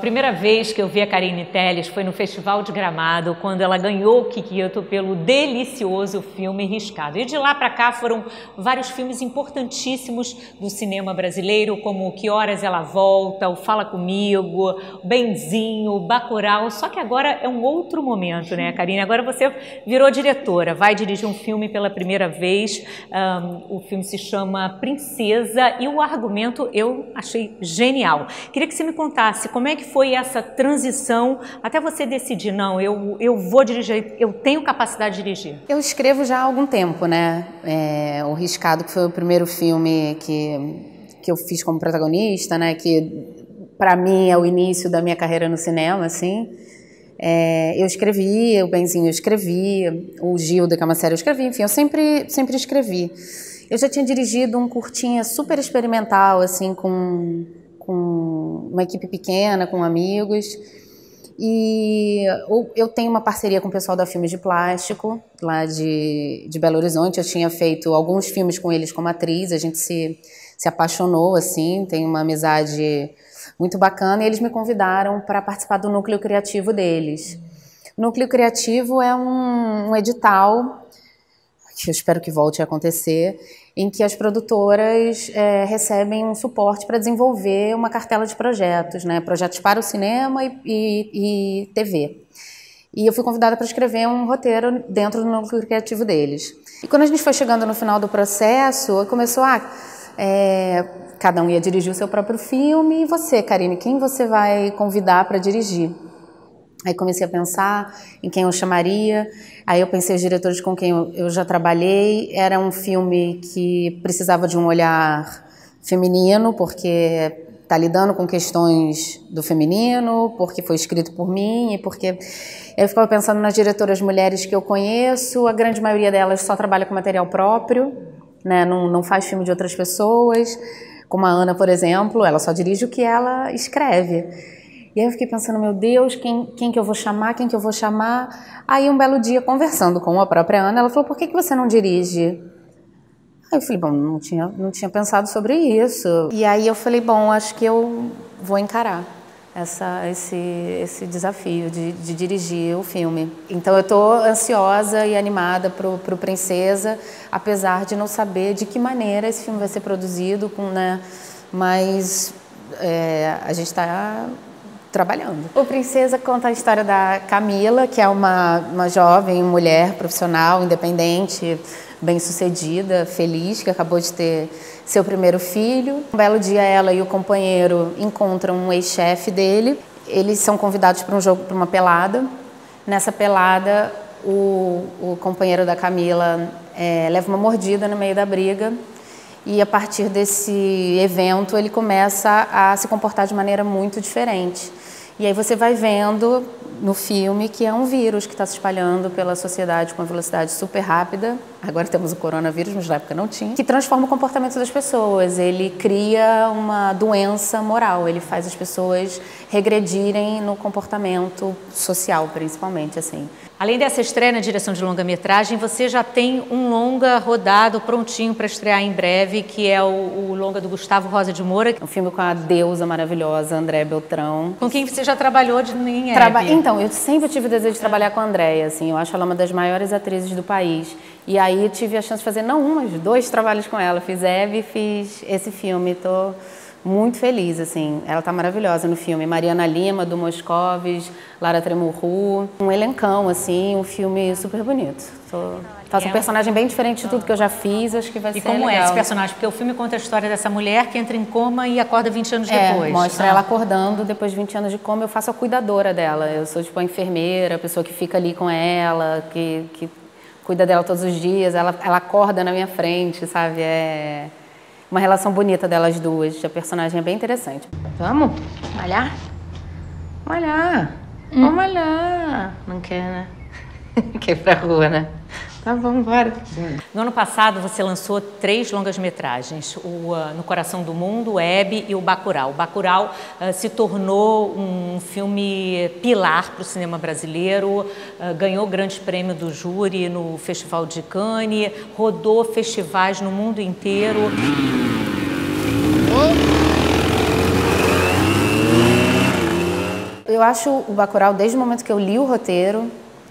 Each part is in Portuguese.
primeira vez que eu vi a Carine Telles foi no Festival de Gramado, quando ela ganhou o Kikito pelo delicioso filme Riscado. E de lá para cá foram vários filmes importantíssimos do cinema brasileiro, como Que Horas Ela Volta, o Fala Comigo, o Benzinho, o Bacurau. Só que agora é um outro momento, né, Carine? Agora você virou diretora, vai dirigir um filme pela primeira vez. O filme se chama Princesa e o argumento eu achei genial. Queria que você me contasse como é que foi essa transição até você decidir, não, eu vou dirigir, eu tenho capacidade de dirigir. Eu escrevo já há algum tempo, né? O Riscado, que foi o primeiro filme que eu fiz como protagonista, né? Que para mim é o início da minha carreira no cinema, assim. Eu escrevi, o Benzinho eu escrevi, o Gilda, que é uma série, eu escrevi, enfim, eu sempre escrevi. Eu já tinha dirigido um curtinha super experimental, assim, com uma equipe pequena, com amigos. E eu tenho uma parceria com o pessoal da Filmes de Plástico, lá de Belo Horizonte. Eu tinha feito alguns filmes com eles como atriz, a gente se apaixonou, assim, tem uma amizade muito bacana. E eles me convidaram para participar do núcleo criativo deles. O núcleo criativo é um edital, que eu espero que volte a acontecer, em que as produtoras recebem um suporte para desenvolver uma cartela de projetos, né? Projetos para o cinema e TV. E eu fui convidada para escrever um roteiro dentro do núcleo criativo deles. E quando a gente foi chegando no final do processo, começou cada um ia dirigir o seu próprio filme. E você, Carine, quem você vai convidar para dirigir? Aí comecei a pensar em quem eu chamaria, aí eu pensei os diretores com quem eu já trabalhei. Era um filme que precisava de um olhar feminino, porque está lidando com questões do feminino, porque foi escrito por mim e porque eu ficava pensando nas diretoras mulheres que eu conheço. A grande maioria delas só trabalha com material próprio, né? Não faz filme de outras pessoas, como a Ana, por exemplo, ela só dirige o que ela escreve. E aí eu fiquei pensando, meu Deus, quem que eu vou chamar, quem que eu vou chamar? Aí um belo dia, conversando com a própria Ana, ela falou, por que você não dirige? Aí eu falei, bom, não tinha pensado sobre isso. E aí eu falei, bom, acho que eu vou encarar esse desafio de dirigir o filme. Então eu estou ansiosa e animada pro Princesa, apesar de não saber de que maneira esse filme vai ser produzido, né? Mas a gente está trabalhando. O Princesa conta a história da Camila, que é uma jovem mulher profissional, independente, bem-sucedida, feliz, que acabou de ter seu primeiro filho. Um belo dia ela e o companheiro encontram um ex-chefe dele. Eles são convidados para um jogo, para uma pelada. Nessa pelada, o companheiro da Camila leva uma mordida no meio da briga. E a partir desse evento ele começa a se comportar de maneira muito diferente. E aí você vai vendo no filme que é um vírus que está se espalhando pela sociedade com uma velocidade super rápida. Agora temos o coronavírus, mas na época não tinha. Que transforma o comportamento das pessoas. Ele cria uma doença moral. Ele faz as pessoas regredirem no comportamento social, principalmente, assim. Além dessa estreia na direção de longa-metragem, você já tem um longa rodado, prontinho para estrear em breve, que é o longa do Gustavo Rosa de Moura. Um filme com a deusa maravilhosa, Andréa Beltrão. Com quem você já trabalhou em Hebe? Então, eu sempre tive o desejo de trabalhar com a Andréa, assim, eu acho ela uma das maiores atrizes do país. E aí eu tive a chance de fazer, não um, mas 2 trabalhos com ela. Fiz Hebe e fiz esse filme, tô muito feliz, assim. Ela tá maravilhosa no filme. Mariana Lima, do Moscovis, Lara Tremurru. Um elencão, assim, um filme super bonito. Faço um personagem bem diferente de tudo que eu já fiz, acho que vai ser legal. E como é esse personagem? Porque o filme conta a história dessa mulher que entra em coma e acorda 20 anos depois. Mostra ela acordando depois de 20 anos de coma. Eu faço a cuidadora dela. Eu sou, tipo, a enfermeira, a pessoa que fica ali com ela, que cuida dela todos os dias. Ela acorda na minha frente, sabe? É uma relação bonita delas duas. A personagem é bem interessante. Vamos? Malhar? Malhar. Vamos malhar. Não quer, né? Quer ir pra rua, né? Tá bom, bora. No ano passado você lançou 3 longas-metragens, No Coração do Mundo, o Hebe e o Bacurau. O Bacurau se tornou um filme pilar para o cinema brasileiro, ganhou grandes prêmios do júri no Festival de Cannes, rodou festivais no mundo inteiro. Eu acho o Bacurau, desde o momento que eu li o roteiro,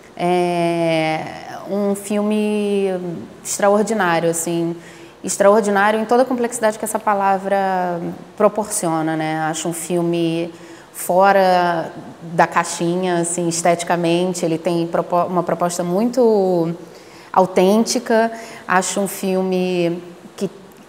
um filme extraordinário, assim, extraordinário em toda a complexidade que essa palavra proporciona, né? Acho um filme fora da caixinha, assim, esteticamente, ele tem uma proposta muito autêntica. Acho um filme que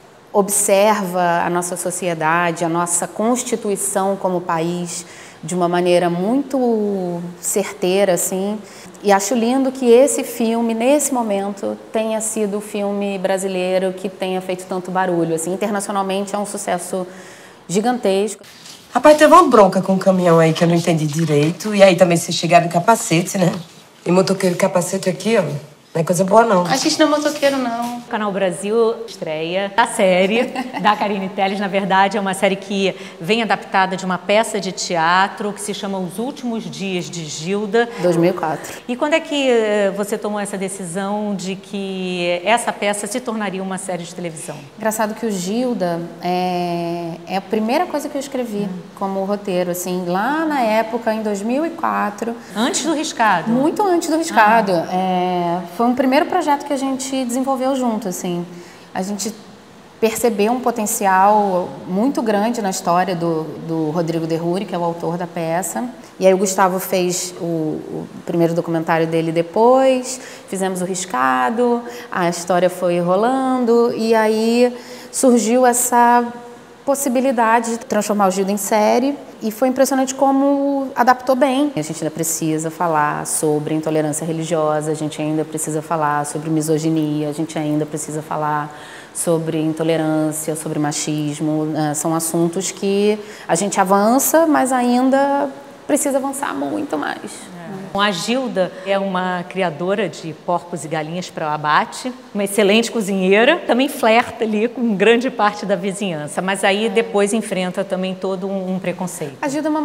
observa a nossa sociedade, a nossa constituição como país de uma maneira muito certeira, assim. E acho lindo que esse filme, nesse momento, tenha sido o filme brasileiro que tenha feito tanto barulho, assim. Internacionalmente é um sucesso gigantesco. Rapaz, teve uma bronca com o caminhão aí que eu não entendi direito. E aí também vocês chegaram em capacete, né? E motoqueiro capacete aqui, ó, não é coisa boa, não. A gente não é motoqueiro, não. O Canal Brasil estreia a série da Carine Telles. Na verdade, é uma série que vem adaptada de uma peça de teatro que se chama Os Últimos Dias de Gilda. 2004. E quando é que você tomou essa decisão de que essa peça se tornaria uma série de televisão? Engraçado que o Gilda é a primeira coisa que eu escrevi como roteiro, assim, lá na época, em 2004. Antes do Riscado? Muito antes do Riscado. Foi um primeiro projeto que a gente desenvolveu junto, assim. A gente percebeu um potencial muito grande na história do Rodrigo Derruri, que é o autor da peça. E aí o Gustavo fez o primeiro documentário dele depois, fizemos o Riscado, a história foi rolando, e aí surgiu essa possibilidade de transformar o Gilda em série, e foi impressionante como adaptou bem. A gente ainda precisa falar sobre intolerância religiosa, a gente ainda precisa falar sobre misoginia, a gente ainda precisa falar sobre intolerância, sobre machismo. São assuntos que a gente avança, mas ainda precisa avançar muito mais. A Gilda é uma criadora de porcos e galinhas para o abate, uma excelente cozinheira, também flerta ali com grande parte da vizinhança, mas aí depois enfrenta também todo um preconceito. A Gilda é uma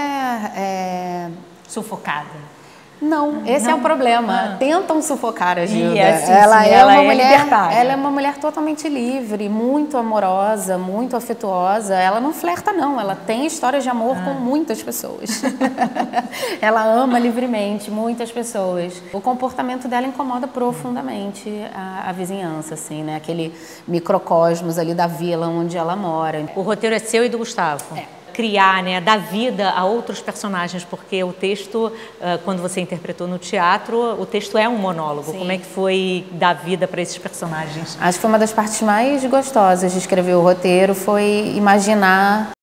mulher sufocada. Não, esse é o problema. Tentam sufocar a Gilda. Ela é uma mulher libertária. Ela é uma mulher totalmente livre, muito amorosa, muito afetuosa. Ela não flerta, não. Ela tem histórias de amor com muitas pessoas. Ela ama livremente muitas pessoas. O comportamento dela incomoda profundamente a vizinhança, assim, né? Aquele microcosmos ali da vila onde ela mora. O roteiro é seu e do Gustavo? Criar, né, dar vida a outros personagens, porque o texto, quando você interpretou no teatro, o texto é um monólogo. Sim. Como é que foi dar vida para esses personagens? Acho que foi uma das partes mais gostosas de escrever o roteiro, foi imaginar